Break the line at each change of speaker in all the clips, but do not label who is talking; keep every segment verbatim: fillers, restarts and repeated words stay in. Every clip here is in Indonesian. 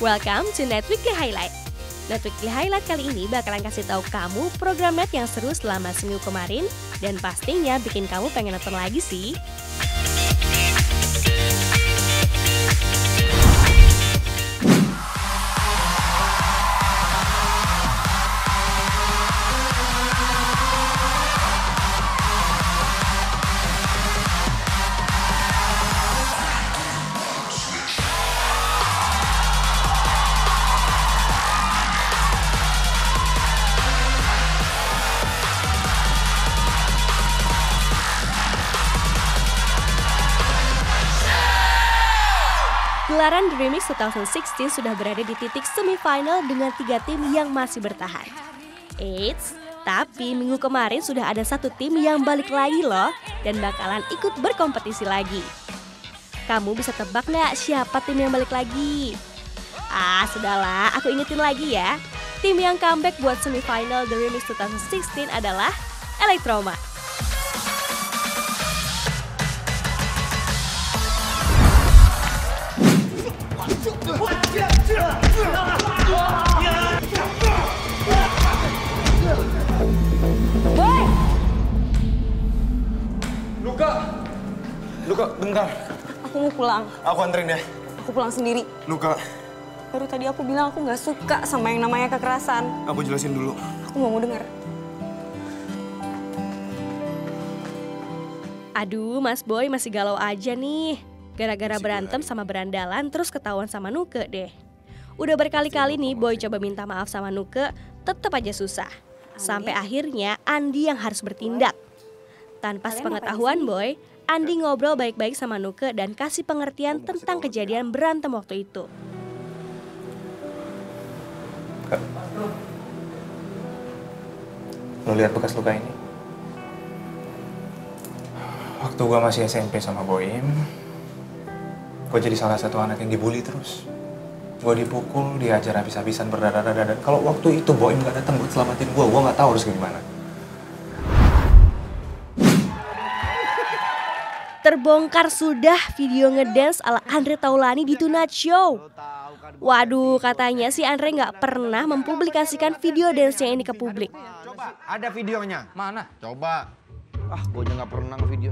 Welcome to Net Weekly Highlight. Net Weekly Highlight kali ini bakalan kasih tahu kamu program net yang seru selama seminggu kemarin dan pastinya bikin kamu pengen nonton lagi sih. Gelaran The Remix dua ribu enam belas sudah berada di titik semifinal dengan tiga tim yang masih bertahan. Eits, tapi minggu kemarin sudah ada satu tim yang balik lagi loh dan bakalan ikut berkompetisi lagi. Kamu bisa tebak nggak siapa tim yang balik lagi? Ah, sudahlah, aku ingetin lagi ya. Tim yang comeback buat semifinal The Remix dua ribu enam belas adalah Electroma.
Luka, Luka, bentar.
Aku mau pulang.
Aku anterin ya.
Aku pulang sendiri.
Luka.
Baru tadi aku bilang aku nggak suka sama yang namanya kekerasan.
Aku jelasin dulu.
Aku mau denger.
Aduh, Mas Boy masih galau aja nih. Gara-gara berantem sama berandalan terus ketahuan sama Nuke deh. Udah berkali-kali nih Boy coba minta maaf sama Nuke, tetap aja susah. Sampai akhirnya Andi yang harus bertindak. Tanpa sepengetahuan Boy, Andi ngobrol baik-baik sama Nuke dan kasih pengertian tentang kejadian berantem waktu itu.
Kak, lo lihat bekas luka ini? Waktu gua masih S M P sama Boim, gue jadi salah satu anak yang dibully terus. Gue dipukul, diajar habis-habisan berdarah-darah. Dan kalau waktu itu Boim gak datang buat selamatin gue, gue gak tahu harus gimana.
Terbongkar sudah video ngedance ala Andre Taulani di Tonight Show. Waduh, katanya si Andre gak pernah mempublikasikan video dance-nya ini ke publik.
Coba, ada videonya.
Mana?
Coba. Ah, gue aja gak pernah nge-video.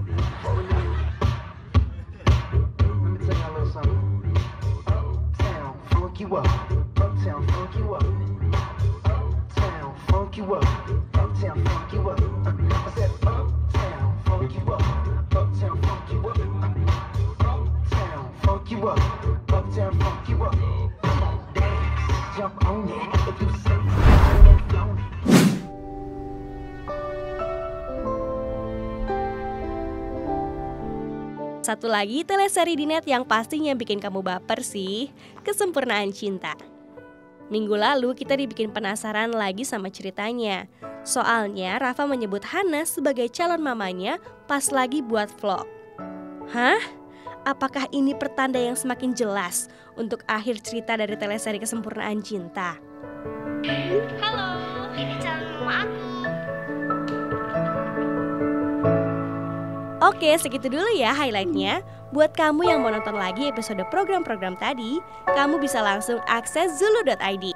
Satu lagi teleseri di net yang pastinya bikin kamu baper sih, Kesempurnaan Cinta. Minggu lalu kita dibikin penasaran lagi sama ceritanya. Soalnya Rafa menyebut Hana sebagai calon mamanya pas lagi buat vlog. Hah? Apakah ini pertanda yang semakin jelas untuk akhir cerita dari teleseri Kesempurnaan Cinta?
Halo, ini calon mama aku.
Oke, segitu dulu ya highlightnya. Buat kamu yang mau nonton lagi episode program-program tadi, kamu bisa langsung akses zulu dot i d.